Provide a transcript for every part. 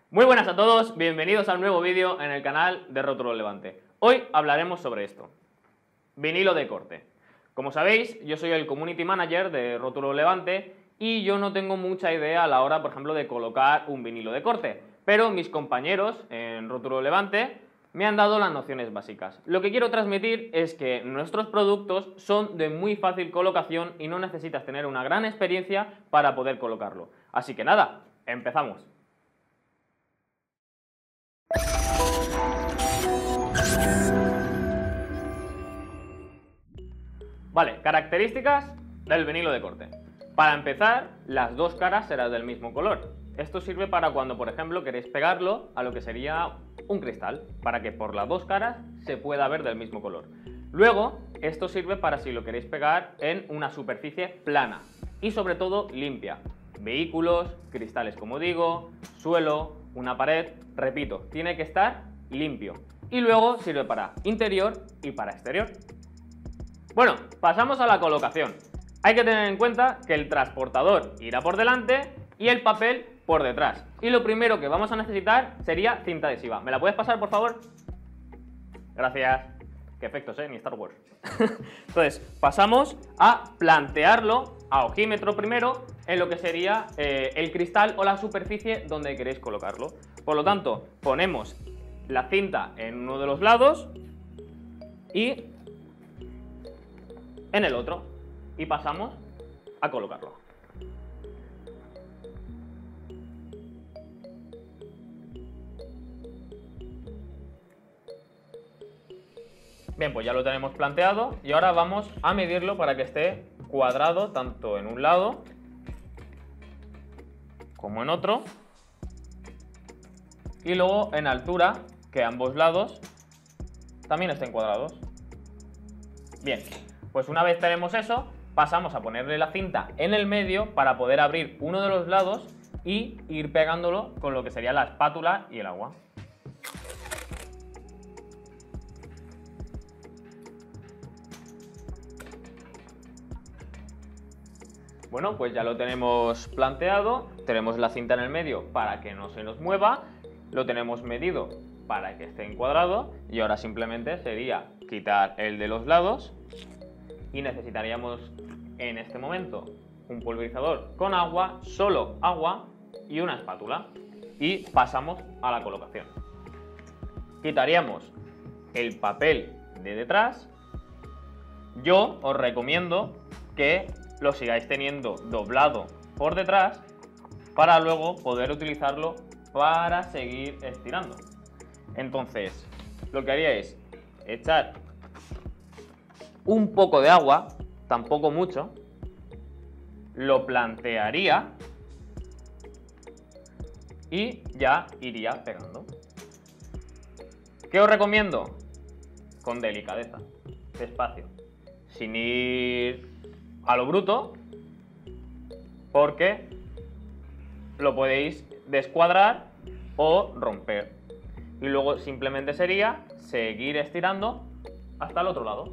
Muy buenas a todos, bienvenidos al nuevo vídeo en el canal de Rótulo Levante. Hoy hablaremos sobre esto, vinilo de corte. Como sabéis, yo soy el Community Manager de Rótulo Levante y yo no tengo mucha idea a la hora, por ejemplo, de colocar un vinilo de corte, pero mis compañeros en Rótulo Levante me han dado las nociones básicas. Lo que quiero transmitir es que nuestros productos son de muy fácil colocación y no necesitas tener una gran experiencia para poder colocarlo. Así que nada, empezamos. Vale, características del vinilo de corte. Para empezar, las dos caras serán del mismo color. Esto sirve para cuando, por ejemplo, queréis pegarlo a lo que sería un cristal, para que por las dos caras se pueda ver del mismo color. Luego, esto sirve para si lo queréis pegar en una superficie plana y sobre todo limpia. Vehículos, cristales como digo, suelo, una pared, repito, tiene que estar limpio. Y luego sirve para interior y para exterior. Bueno, pasamos a la colocación. Hay que tener en cuenta que el transportador irá por delante y el papel por detrás. Y lo primero que vamos a necesitar sería cinta adhesiva. ¿Me la puedes pasar, por favor? Gracias. Qué efectos, ni Star Wars. Entonces, pasamos a plantearlo a ojímetro primero en lo que sería el cristal o la superficie donde queréis colocarlo. Por lo tanto, ponemos la cinta en uno de los lados y en el otro y pasamos a colocarlo. Bien, pues ya lo tenemos planteado y ahora vamos a medirlo para que esté cuadrado tanto en un lado como en otro y luego en altura que ambos lados también estén cuadrados. Bien, pues una vez tenemos eso, pasamos a ponerle la cinta en el medio para poder abrir uno de los lados y ir pegándolo con lo que sería la espátula y el agua. Bueno, pues ya lo tenemos planteado, tenemos la cinta en el medio para que no se nos mueva, lo tenemos medido para que esté encuadrado y ahora simplemente sería quitar el de los lados y necesitaríamos en este momento un pulverizador con agua, solo agua y una espátula y pasamos a la colocación. Quitaríamos el papel de detrás. Yo os recomiendo que lo sigáis teniendo doblado por detrás para luego poder utilizarlo para seguir estirando. Entonces, lo que haría es echar un poco de agua, tampoco mucho, lo plantearía y ya iría pegando. ¿Qué os recomiendo? Con delicadeza, despacio, sin ir a lo bruto, porque lo podéis descuadrar o romper. Y luego simplemente sería seguir estirando hasta el otro lado.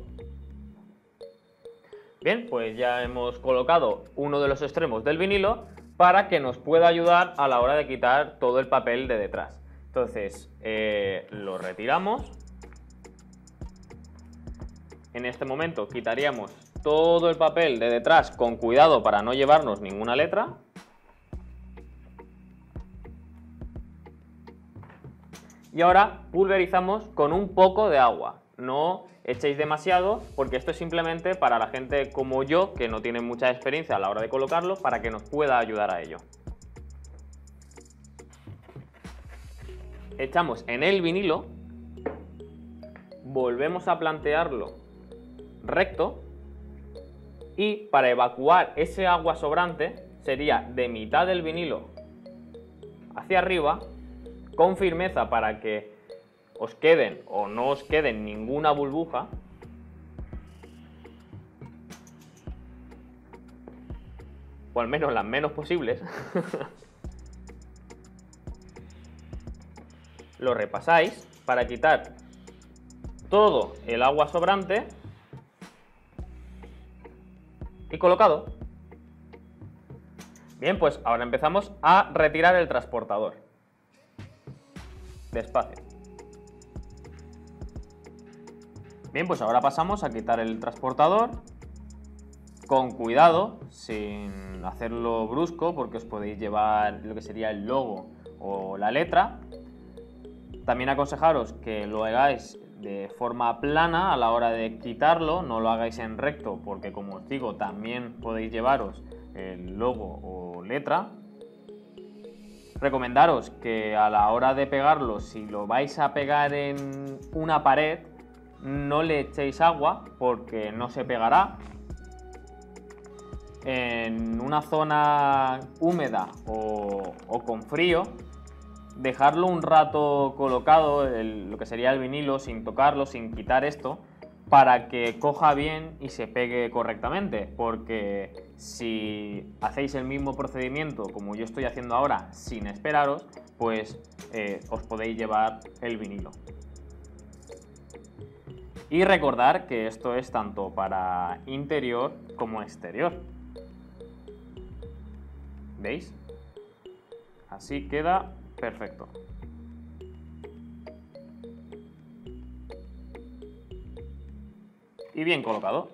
Bien, pues ya hemos colocado uno de los extremos del vinilo para que nos pueda ayudar a la hora de quitar todo el papel de detrás. Entonces, lo retiramos. En este momento quitaríamos todo el papel de detrás con cuidado para no llevarnos ninguna letra. Y ahora pulverizamos con un poco de agua. No echéis demasiado porque esto es simplemente para la gente como yo que no tiene mucha experiencia a la hora de colocarlo para que nos pueda ayudar a ello. Echamos en el vinilo, volvemos a plantearlo recto y para evacuar ese agua sobrante sería de mitad del vinilo hacia arriba con firmeza para que os queden o no os queden ninguna burbuja. O al menos las menos posibles. Lo repasáis para quitar todo el agua sobrante y colocado. Bien, pues ahora empezamos a retirar el transportador. despacio. Bien, pues ahora pasamos a quitar el transportador. Con cuidado, sin hacerlo brusco, porque os podéis llevar lo que sería el logo o la letra. También aconsejaros que lo hagáis de forma plana a la hora de quitarlo, no lo hagáis en recto, porque como os digo, también podéis llevaros el logo o letra. Recomendaros que a la hora de pegarlo, si lo vais a pegar en una pared, no le echéis agua porque no se pegará. En una zona húmeda o con frío, dejarlo un rato colocado, lo que sería el vinilo, sin tocarlo, sin quitar esto, para que coja bien y se pegue correctamente, porque si hacéis el mismo procedimiento como yo estoy haciendo ahora sin esperaros, pues os podéis llevar el vinilo. Y recordar que esto es tanto para interior como exterior. ¿Veis? Así queda perfecto. Y bien colocado.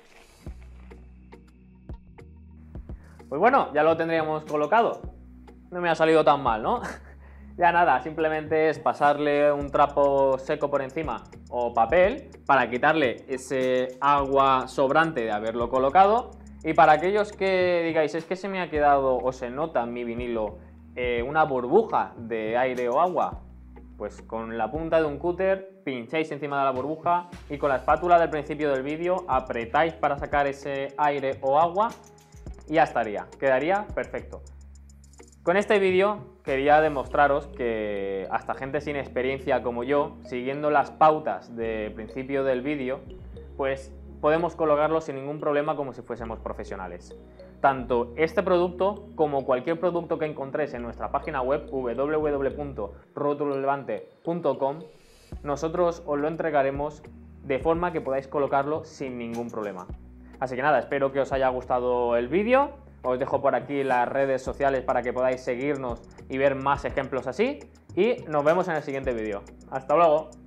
Pues bueno, ya lo tendríamos colocado. No me ha salido tan mal, ¿no? Ya nada, simplemente es pasarle un trapo seco por encima o papel para quitarle ese agua sobrante de haberlo colocado. Y para aquellos que digáis, es que se me ha quedado o se nota en mi vinilo una burbuja de aire o agua, pues con la punta de un cúter pincháis encima de la burbuja y con la espátula del principio del vídeo apretáis para sacar ese aire o agua y ya estaría, quedaría perfecto. Con este vídeo quería demostraros que hasta gente sin experiencia como yo, siguiendo las pautas del principio del vídeo, pues podemos colocarlo sin ningún problema como si fuésemos profesionales. Tanto este producto como cualquier producto que encontréis en nuestra página web www.rotulolevante.com, nosotros os lo entregaremos de forma que podáis colocarlo sin ningún problema. Así que nada, espero que os haya gustado el vídeo. Os dejo por aquí las redes sociales para que podáis seguirnos y ver más ejemplos así. Y nos vemos en el siguiente vídeo. ¡Hasta luego!